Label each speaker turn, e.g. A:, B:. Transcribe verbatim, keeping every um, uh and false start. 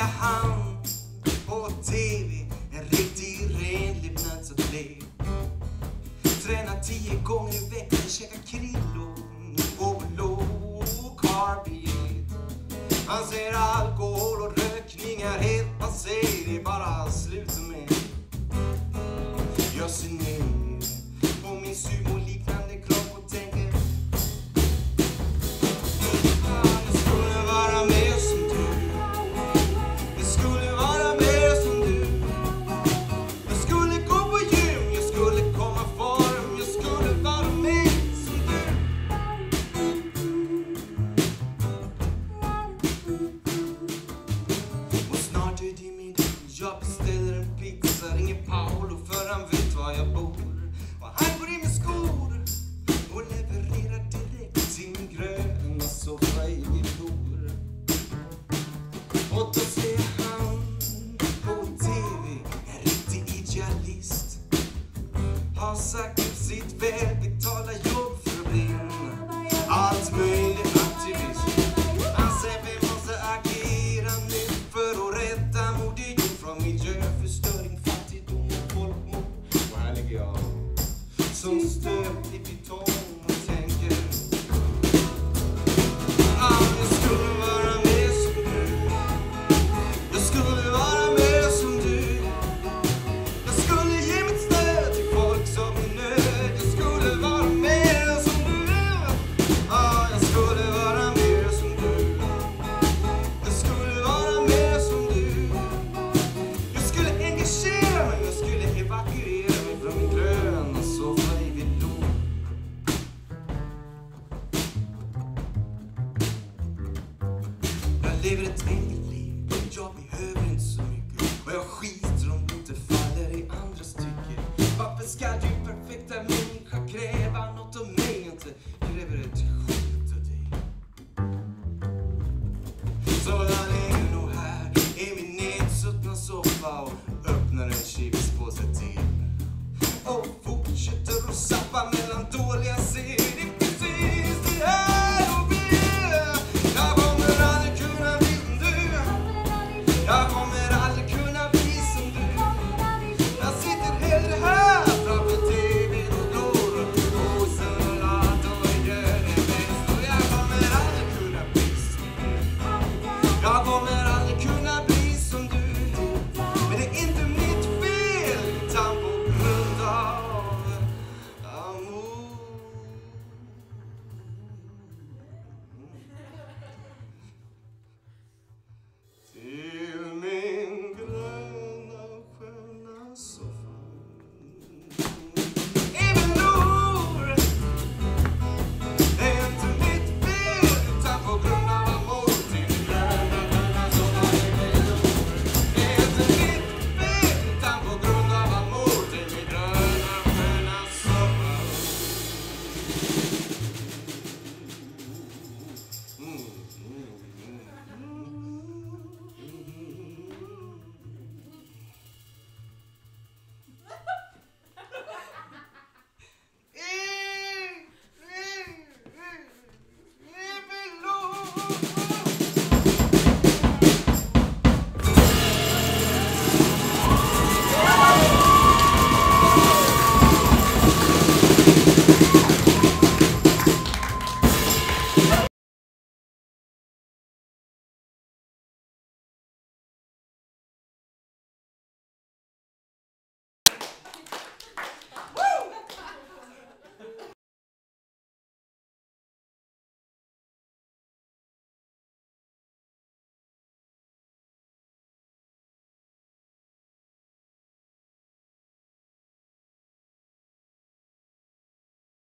A: han på tv, en riktig renlig nötsatlet. Tränar tio gånger i veckan, käkar krillor och low carb diet. Han säger alkohol och rökning är helt passé, det är bara sluta med. Jag ser ner på min sumo-liknande kropp och tänker ah, jag skulle vara mer som du. Jag skulle vara mer som du. Jag skulle gå på gym, jag skulle komma form. Jag skulle vara mer som du. Och snart är det middag. Jag beställer en pizza, ringer Paolo för han vet var jag bor. Och han går in med skor och levererar direkt till min gröna soffa i Velour. Och då ser han på tv, en riktig idealist. Har sagt upp sitt välbetalda jobb för att bli en allt möjligt aktivist. Han säger vi måste agera nu för att rädda modet från miljöförstöring, fattigdom och folkmord. Och här ligger jag som stöpt i betong och tänker ah, jag skulle vara mer som du. Jag skulle vara mer som du. Jag skulle ge mitt stöd till folk som är nöd. Jag skulle vara mer som du. Ah, jag skulle vara mer som du. Jag skulle vara mer som du. Jag skulle engagera mig. Jag skulle evakuera mig från min gröna soffa i Velour. Jag lever ett enkelt